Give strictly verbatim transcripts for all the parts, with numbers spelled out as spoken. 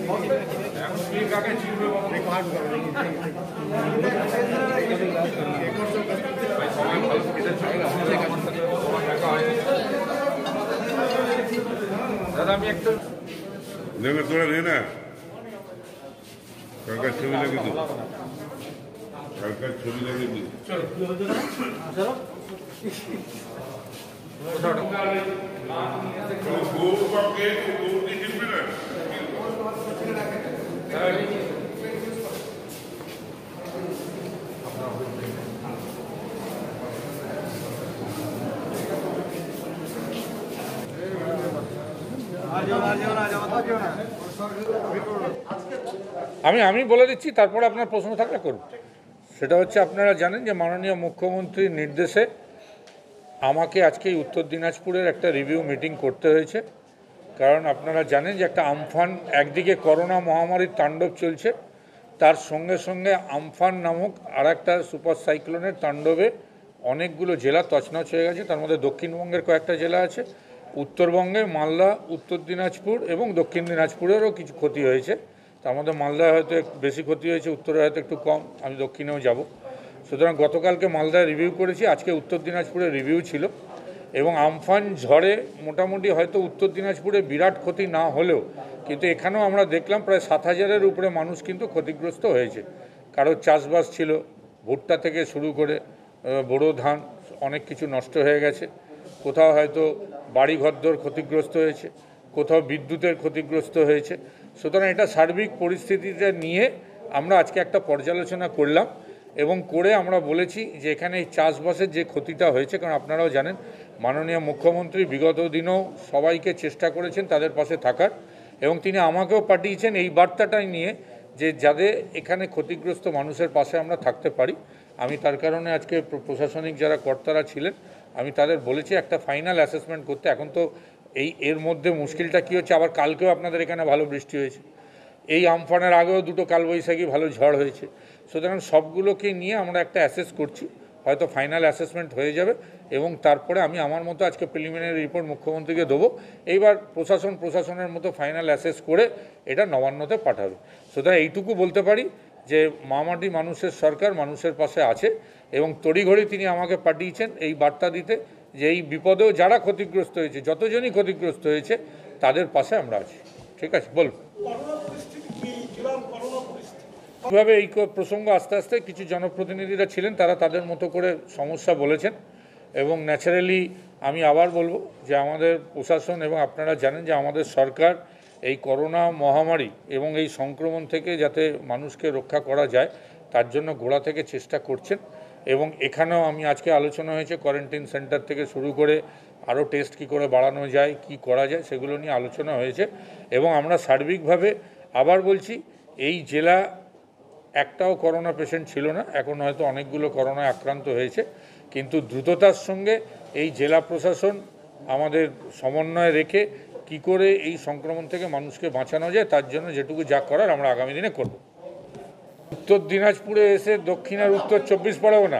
দাদা আমি একটু নেবে তোরা নে না কালকার ছবি লাগে তো কালকার ছবি লাগে আমি আমি বলে দিচ্ছি, তারপরে আপনার প্রশ্ন থাকলে করুন। সেটা হচ্ছে, আপনারা জানেন যে মাননীয় মুখ্যমন্ত্রীর নির্দেশে আমাকে আজকে উত্তর দিনাজপুরের একটা রিভিউ মিটিং করতে হয়েছে। কারণ আপনারা জানেন যে একটা আমফান, একদিকে করোনা মহামারীর তাণ্ডব চলছে, তার সঙ্গে সঙ্গে আমফান নামক আর একটা সুপার সাইক্লোনের তাণ্ডবে অনেকগুলো জেলা তছনছ হয়ে গেছে। তার মধ্যে দক্ষিণবঙ্গের কয়েকটা জেলা আছে, উত্তরবঙ্গে মালদা, উত্তর দিনাজপুর এবং দক্ষিণ দিনাজপুরেরও কিছু ক্ষতি হয়েছে। তার মধ্যে মালদায় হয়তো বেশি ক্ষতি হয়েছে, উত্তরে হয়তো একটু কম, আমি দক্ষিণেও যাব। সুতরাং গতকালকে মালদায় রিভিউ করেছি, আজকে উত্তর দিনাজপুরে রিভিউ ছিল। এবং আমফান ঝড়ে মোটামুটি হয়তো উত্তর দিনাজপুরে বিরাট ক্ষতি না হলেও কিন্তু এখানেও আমরা দেখলাম প্রায় সাত হাজারের উপরে মানুষ কিন্তু ক্ষতিগ্রস্ত হয়েছে। কারোর চাষবাস ছিল, ভুট্টা থেকে শুরু করে বোরো ধান, অনেক কিছু নষ্ট হয়ে গেছে। কোথাও হয়তো বাড়ি ঘরদোর ক্ষতিগ্রস্ত হয়েছে, কোথাও বিদ্যুতের ক্ষতিগ্রস্ত হয়েছে। সুতরাং এটা সার্বিক পরিস্থিতিটা নিয়ে আমরা আজকে একটা পর্যালোচনা করলাম এবং করে আমরা বলেছি যে এখানে এই চাষবাসের যে ক্ষতিটা হয়েছে, কারণ আপনারাও জানেন মাননীয় মুখ্যমন্ত্রী বিগত দিনও সবাইকে চেষ্টা করেছেন তাদের পাশে থাকার, এবং তিনি আমাকেও পাঠিয়েছেন এই বার্তাটাই নিয়ে যে যাদের এখানে ক্ষতিগ্রস্ত মানুষের পাশে আমরা থাকতে পারি। আমি তার কারণে আজকে প্রশাসনিক যারা কর্তারা ছিলেন আমি তাদের বলেছি একটা ফাইনাল অ্যাসেসমেন্ট করতে। এখন তো এই এর মধ্যে মুশকিলটা কী হচ্ছে, আবার কালকেও আপনাদের এখানে ভালো বৃষ্টি হয়েছে, এই আমফানের আগেও দুটো কালবৈশাখী ভালো ঝড় হয়েছে। সুতরাং সবগুলোকে নিয়ে আমরা একটা অ্যাসেস করছি, হয়তো ফাইনাল অ্যাসেসমেন্ট হয়ে যাবে এবং তারপরে আমি আমার মতো আজকে প্রিলিমিনারি রিপোর্ট মুখ্যমন্ত্রীকে দেবো। এইবার প্রশাসন প্রশাসনের মতো ফাইনাল অ্যাসেস করে এটা নবান্নতে পাঠাবে। সুতরাং এইটুকু বলতে পারি যে মামাটি মানুষের সরকার মানুষের পাশে আছে এবং তড়িঘড়ি তিনি আমাকে পাঠিয়েছেন এই বার্তা দিতে যে এই বিপদেও যারা ক্ষতিগ্রস্ত হয়েছে, যতজনই ক্ষতিগ্রস্ত হয়েছে তাদের পাশে আমরা আছি। ঠিক আছে, বলুন। কীভাবে এই প্রসঙ্গ আস্তে আস্তে কিছু জনপ্রতিনিধিরা ছিলেন, তারা তাদের মতো করে সমস্যা বলেছেন এবং ন্যাচারালি আমি আবার বলবো যে আমাদের প্রশাসন এবং আপনারা জানেন যে আমাদের সরকার এই করোনা মহামারী এবং এই সংক্রমণ থেকে যাতে মানুষকে রক্ষা করা যায় তার জন্য গোড়া থেকে চেষ্টা করছেন। এবং এখানেও আমি আজকে আলোচনা হয়েছে কোয়ারেন্টাইন সেন্টার থেকে শুরু করে আরও টেস্ট কী করে বাড়ানো যায়, কি করা যায়, সেগুলো নিয়ে আলোচনা হয়েছে। এবং আমরা সার্বিকভাবে আবার বলছি, এই জেলা একটাও করোনা পেশেন্ট ছিল না, এখন হয়তো অনেকগুলো করোনায় আক্রান্ত হয়েছে, কিন্তু দ্রুততার সঙ্গে এই জেলা প্রশাসন আমাদের সমন্বয় রেখে কি করে এই সংক্রমণ থেকে মানুষকে বাঁচানো যায় তার জন্য যেটুকু যা করার আমরা আগামী দিনে করব। উত্তর দিনাজপুরে এসে দক্ষিণ আর উত্তর চব্বিশ পরগনা,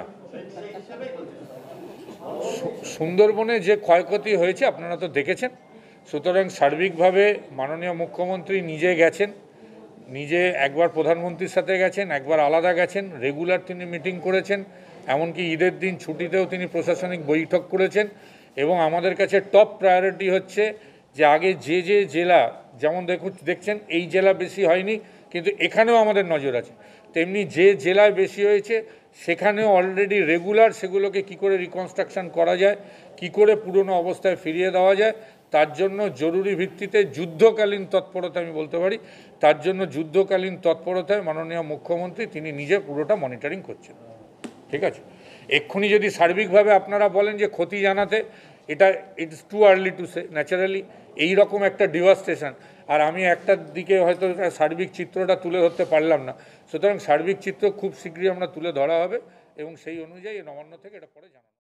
সুন্দরবনে যে ক্ষয়ক্ষতি হয়েছে আপনারা তো দেখেছেন। সুতরাং সার্বিকভাবে মাননীয় মুখ্যমন্ত্রী নিজে গেছেন, নিজে একবার প্রধানমন্ত্রীর সাথে গেছেন, একবার আলাদা গেছেন, রেগুলার তিনি মিটিং করেছেন, এমনকি ঈদের দিন ছুটিতেও তিনি প্রশাসনিক বৈঠক করেছেন। এবং আমাদের কাছে টপ প্রায়োরিটি হচ্ছে যে আগে যে যে জেলা, যেমন দেখুন দেখছেন এই জেলা বেশি হয়নি কিন্তু এখানেও আমাদের নজর আছে, তেমনি যে জেলায় বেশি হয়েছে সেখানেও অলরেডি রেগুলার সেগুলোকে কি করে রিকনস্ট্রাকশন করা যায়, কি করে পুরনো অবস্থায় ফিরিয়ে দেওয়া যায়, তার জন্য জরুরি ভিত্তিতে যুদ্ধকালীন তৎপরতা আমি বলতে পারি, তার জন্য যুদ্ধকালীন তৎপরতায় মাননীয় মুখ্যমন্ত্রী তিনি নিজে পুরোটা মনিটরিং করছেন। ঠিক আছে, এক্ষুনি যদি সার্বিকভাবে আপনারা বলেন যে ক্ষতি জানাতে, এটা it's too early to say. Naturally এইরকম একটা ডিভাস্টেশন, আর আমি একটা দিকে হয়তো সার্বিক চিত্রটা তুলে ধরতে পারলাম না। সুতরাং সার্বিক চিত্র খুব শীঘ্রই আমরা তুলে ধরা হবে এবং সেই অনুযায়ী নবান্ন থেকে এটা পরে জানাবো।